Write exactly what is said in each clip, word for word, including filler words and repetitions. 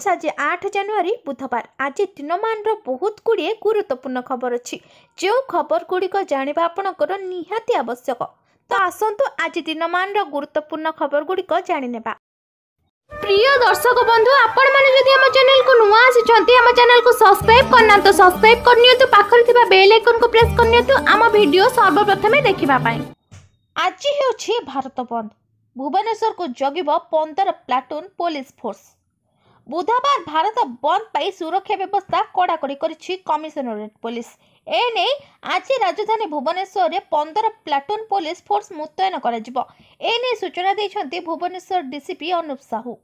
Friends आज आठ जनवरी बुधवार आज दिनमान बहुत गुड़िए गुरुत्वपूर्ण खबर अच्छी जो खबर गुड़िक जाना आपंकर निहाती आवश्यक। तो आसतु आज दिनमान गुरुत्वपूर्ण खबर गुड़िक जाने। प्रिय दर्शक बंधु आपण मैंने जदि आम चैनल को नुआ आसी आम चैनल को सब्सक्राइब करना तो सब्सक्राइब करनी तो पाखर थिबा बेल आइकन को प्रेस करनी तो आम वीडियो सर्वप्रथमे देखिबा पाई। आज हेउछि भारत बंद भुवनेश्वर को जगिब पंद्रह प्लाटून पुलिस फोर्स। बुधवार भारत बंद पाई सुरक्षा व्यवस्था कड़ाकड़ी करिछि कमिशनरेट पुलिस। एने आज राजधानी भुवनेश्वर में पंद्रह प्लाटून पुलिस फोर्स मुतयन करा एने सूचना देइछन्ति भुवनेश्वर डीसीपी अनुप साहू।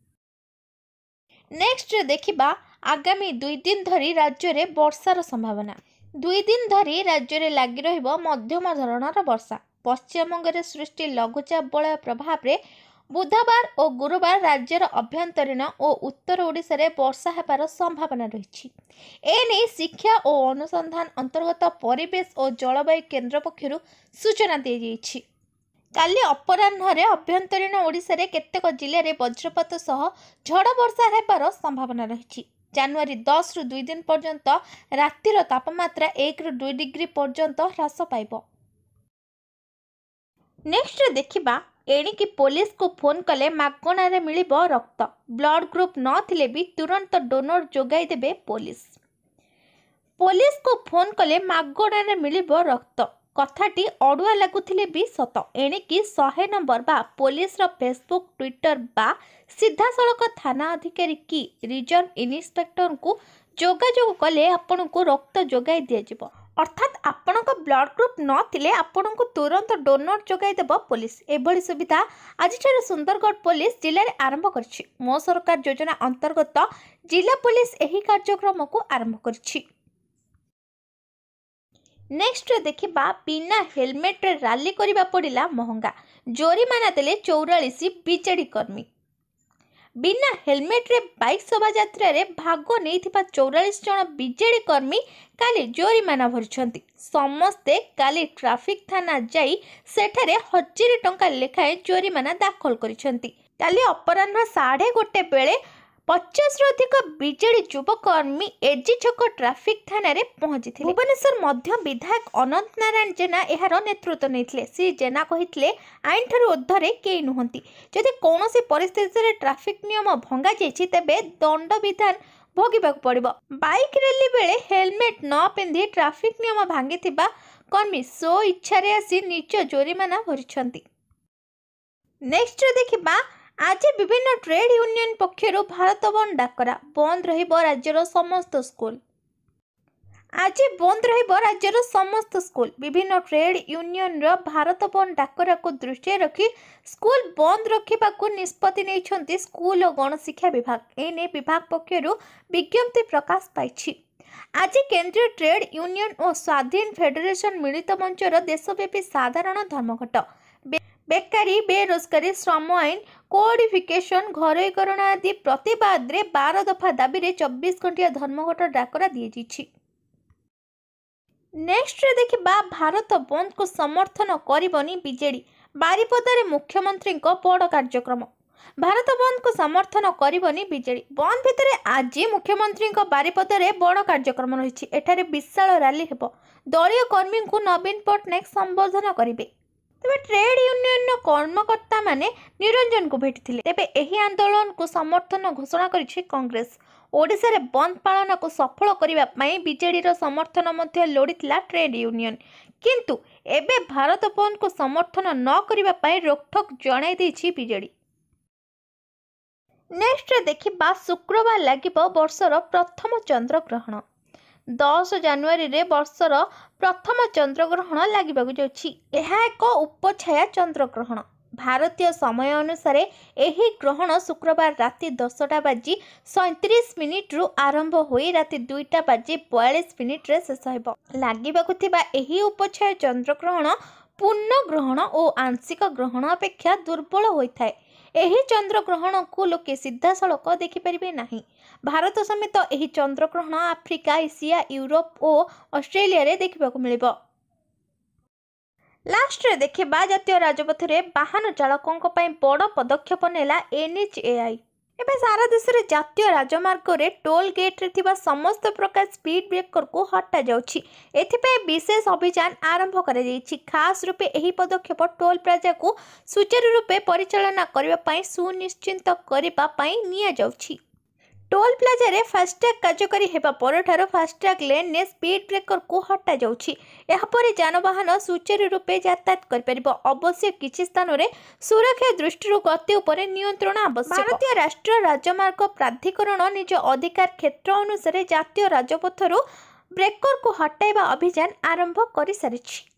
नेक्स्ट देखिबा आगामी दुई दिन धरी राज्य में वर्षार संभावना। दुई दिन धरी राज्य में लगी रहिबो मध्यम धरणर वर्षा। पश्चिमबंग में सृष्टि लघुचाप बलय प्रभाव में बुधवार और गुरुवार राज्यर अभ्यंतरीण और उत्तर ओडिशा रे वर्षा हेबार संभावना रही। एने शिक्षा और अनुसंधान अंतर्गत परिवेश और जलवायु केन्द्र पक्षर सूचना दी जाइछि। काली अपराह्न अभ्यंतरीण ओडिशा रे केतेक जिले में वज्रपात सह झड़ वर्षा हेबार संभावना रही। जनवरी दस रु दुई दिन पर्यंत रातिर तापमात्रा एक रु दुई डिग्री पर्यंत ह्रास पाइब। नेक्स्ट देखिबा एणिकी पुलिस को फोन कले मागणार मिलिब रक्त। ब्लड ग्रुप नथिले भी तुरंत डोनर जोगाई देबे पुलिस। पुलिस को फोन कले मागणार मिलिब रक्त कथाटी अड़ुआ लगुथिले भी सत। एणिकी सौ नंबर बा पुलिस रो फेसबुक ट्विटर बा सीधा सड़क थाना अधिकारी की रिजर्व इन्स्पेक्टर को जोगाजोग कले आपण को रक्त जोगाई दिया जिवो। अर्थात आपण को ब्लड ग्रुप नथिले आपण को तुरंत डोनर जोगाई देब पुलिस। एभली सुविधा आज सुंदरगढ़ पुलिस जिले में आरंभ करछि। मो सरकार योजना अंतर्गत जिला पुलिस एही कार्यक्रम को आरंभ करछि। नेक्स्ट देखिबा बिना हेलमेट रे रैली करिबा पड़िला महंगा। जोरिमाना देले चौरालीस बीजेडी कर्मी। बिना हेलमेट रे बाइक शोभा यात्रा रे भाग नहीं चौरालीस जन बीजेडी कर्मी काली जोरिमाना भरिछन्ति। समस्ते काली ट्रैफिक थाना जाई सेठारे हजार टंका लेखाए जोरिमाना दाखल करिछन्ति। काली अपराह्न साढ़े गोटे बेले पचास रु अधिक बीजेडी युवकर्मी एजी छक ट्रैफिक थाना रे पहुंची थे। भुवनेश्वर मध्य विधायक अनंत नारायण जेना एहार नेतृत्व नहीं। श्री जेना कहिथिले आईन ठारू ऊर्ध्वरे केही नुहंती। जदि कौनसी परिस्थिति रे ट्रैफिक नियम भंगा जाइछि तेबे दंड विधान भोगिबाक पड़िबो। बाइक रैली बेले हेलमेट न पिंधि ट्रैफिक नियम भांगिथिबा कर्मी सो इच्छा रे आसी निज जोरिमाना भरिछन्ति। नेक्स्ट देखिबा आज विभिन्न ट्रेड यूनियन पक्षर भारत बंद डाकरा। बंद रहिबो राज्यर समस्त स्कूल। आज बंद रहिबो राज्यर समस्त स्कूल। विभिन्न ट्रेड यूनियन रो भारत बंद डाकरा को दृष्टि रखी स्कूल बंद रखिबा को निष्पत्ति नेइछन्ति स्कूल और गणशिक्षा विभाग। एने विभाग पक्षर विज्ञप्ति प्रकाश पाइछि। आज केंद्रीय ट्रेड यूनियन और स्वाधीन फेडरेशन मिलित मंचर देशव्यापी साधारण धर्मघट बेकारी बेरोजगारी श्रम आईन कोडिफिकेशन घरोईकरण आदि प्रतिवाद रे बारह दफा दाबी रे चौबीस घंटिया धर्मघट डाकरा दिए जाइछि। नेक्स्ट देखिबा भारत बंद को समर्थन करिबनी बीजेडी। बारिपदा रे मुख्यमंत्री को बड़ कार्यक्रम। भारत बंद को समर्थन करिबनी बीजेडी। बंद भितर आज मुख्यमंत्री को बारिपदा रे बड़ कार्यक्रम रही। एठारे विशाल रैली हेबो। दलीय कर्मी को नवीन पट्टनायक संबोधन करिवे। तेबे ट्रेड यूनियन कर्मकर्ता माने निरंजन को भेटिथिले। तेबे एही आंदोलन को समर्थन घोषणा करिछि कांग्रेस। ओडिशा रे बंद पालन को सफल करिबा पई बीजेडी रो समर्थन मध्ये लोडिथिला ट्रेड यूनियन। किंतु एबे भारत बंद को समर्थन न करिबा पई रोकठोक जणाई दैछि बीजेडी। नेक्स्ट देखिबा शुक्रवार लागिबो वर्षर प्रथम चंद्र ग्रहण। दस जनवरी रे वर्षर प्रथम चंद्रग्रहण लागिबाकु जाउछि। एहा एक उपछाया चंद्रग्रहण। भारतीय समय अनुसार एही ग्रहण शुक्रवार राति दसटा बाजी सैंतीस मिनिट रु आरंभ होई राति दुईटा बाजी बयालीस मिनिट रे शेष हेबो। लागिबाकु थिबा एही उपछाया चंद्रग्रहण पूर्ण ग्रहण और आंशिक ग्रहण अपेक्षा दुर्बल होइथाय। एही चंद्रग्रहण को लोके सीधा सड़क देखिपारे नहीं। भारत समेत एही चंद्रग्रहण आफ्रिका एशिया यूरोप और ऑस्ट्रेलिया रे देखिबाकु मिलिबो। लास्ट रे देखिबा जातीय राजपथ रे वाहन चालकों बड़ पदक्षेप नेला एनएचएआई। ଏବେ ସାरा ଦେଶରେ ଜାତୀୟ ରାଜମାର୍ଗରେ ଟୋଲ୍ ଗେଟ୍ରେ ଥିବା ସମସ୍ତ ପ୍ରକାର ସ୍ପିଡ୍ ବ୍ରେକରକୁ ହଟାଯାଉଛି। ଏଥିପାଇଁ ବିଶେଷ ଅଭିଯାନ ଆରମ୍ଭ କରାଯାଇଛି। ଖାସ୍ ରୂପେ ଏହି ପଦକ୍ଷେପ ଟୋଲ୍ ପ୍ଲାଜାକୁ ସୁଚାରୁ ରୂପେ ପରିଚାଳନା କରିବା ପାଇଁ ସୁନିଶ୍ଚିତ କରିବା ପାଇଁ ନିଆଯାଉଛି। ଟୋଲ୍ ପ୍ଲାଜାରେ ଫାସ୍ଟ୍ୟାଗ୍ କାର୍ଯ୍ୟକାରୀ ହେବା ପରଠାରୁ ଫାସ୍ଟ୍ୟାଗ୍ ଲେନ୍ରେ ସ୍ପିଡ୍ ବ୍ରେକରକୁ ହଟାଯାଉଛି। ଏହାପରେ ଯାନବାହନ ସୁଚାରୁ ରୂପେ ଯାତାୟାତ କରିପାରିବ। ଅବଶ୍ୟ କିଛି ସ୍ଥାନରେ ସୁରକ୍ଷା ଦୃଷ୍ଟିରୁ ଗତି ଉପରେ ନିୟନ୍ତ୍ରଣ ଆବଶ୍ୟକ। ଭାରତୀୟ ରାଷ୍ଟ୍ରୀୟ ରାଜମାର୍ଗ ପ୍ରାଧିକରଣ ନିଜ ଅଧିକାର କ୍ଷେତ୍ର ଅନୁସାରେ ଜାତୀୟ ରାଜପଥରୁ ବ୍ରେକରକୁ ହଟାଇବା ଅଭିଯାନ ଆରମ୍ଭ କରିସାରିଛି।